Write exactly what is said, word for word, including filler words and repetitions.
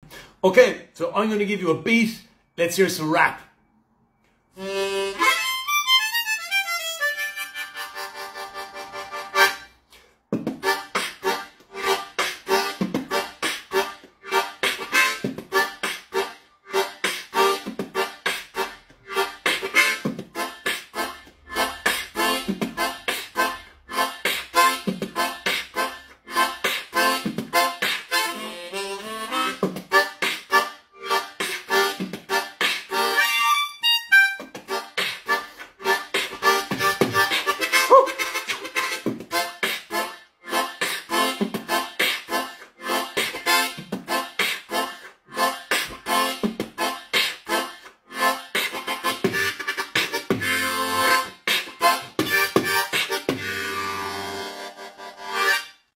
Okay, so I'm going to give you a beat. Let's hear some rap.